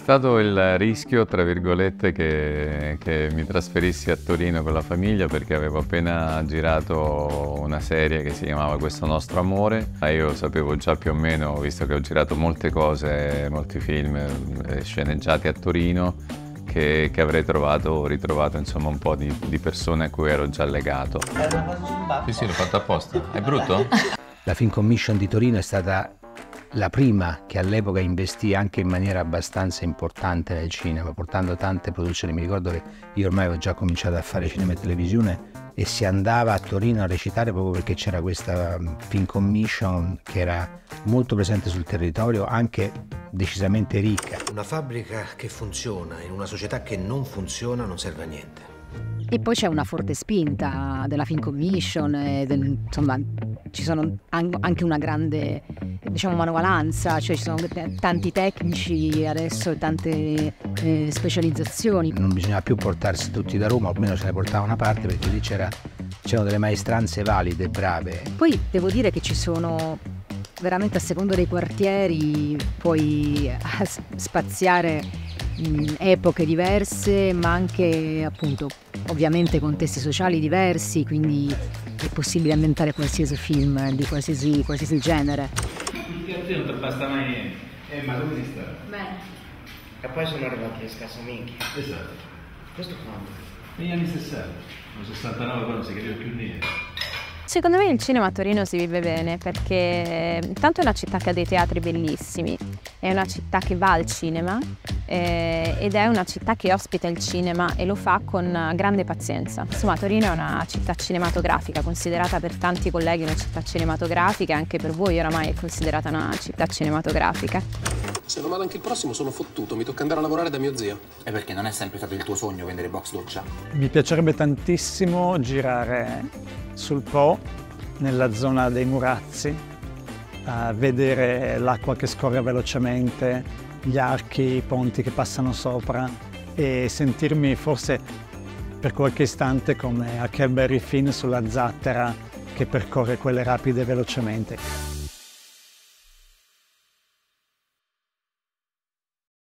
stato il rischio, tra virgolette, che mi trasferissi a Torino con la famiglia perché avevo appena girato una serie che si chiamava Questo nostro amore. Io sapevo già più o meno, visto che ho girato molte cose, molti film sceneggiati a Torino, che avrei ritrovato insomma un po' di persone a cui ero già legato. Sì, l'ho fatto apposta. È brutto? La Film Commission di Torino è stata la prima che all'epoca investì anche in maniera abbastanza importante nel cinema, portando tante produzioni. Mi ricordo che io ormai avevo già cominciato a fare cinema e televisione e si andava a Torino a recitare proprio perché c'era questa Film Commission che era molto presente sul territorio, anche decisamente ricca. Una fabbrica che funziona in una società che non funziona non serve a niente. E poi c'è una forte spinta della Film Commission, insomma ci sono anche una grande, diciamo, manovalanza, cioè ci sono tanti tecnici adesso e tante specializzazioni. Non bisognava più portarsi tutti da Roma, o almeno se ne portava una parte, perché lì c'erano delle maestranze valide, brave. Poi devo dire che ci sono veramente, a seconda dei quartieri, puoi spaziare in epoche diverse, ma anche appunto ovviamente contesti sociali diversi, quindi è possibile ambientare qualsiasi film di qualsiasi genere. Non ti basta mai niente. Ma come si sta? Bene. E poi sono arrivati le scasse minchie. Esatto. Questo quando? Negli anni 60. Nel 69 poi non si capiva più niente. Secondo me il cinema a Torino si vive bene perché intanto è una città che ha dei teatri bellissimi, è una città che va al cinema ed è una città che ospita il cinema e lo fa con grande pazienza. Insomma, Torino è una città cinematografica, considerata per tanti colleghi una città cinematografica, e anche per voi oramai è considerata una città cinematografica. Se va male anche il prossimo sono fottuto, mi tocca andare a lavorare da mio zio. E perché non è sempre stato il tuo sogno vendere box doccia? Mi piacerebbe tantissimo girare sul Po, nella zona dei Murazzi, a vedere l'acqua che scorre velocemente, gli archi, i ponti che passano sopra e sentirmi forse per qualche istante come Huckleberry Finn sulla zattera che percorre quelle rapide velocemente.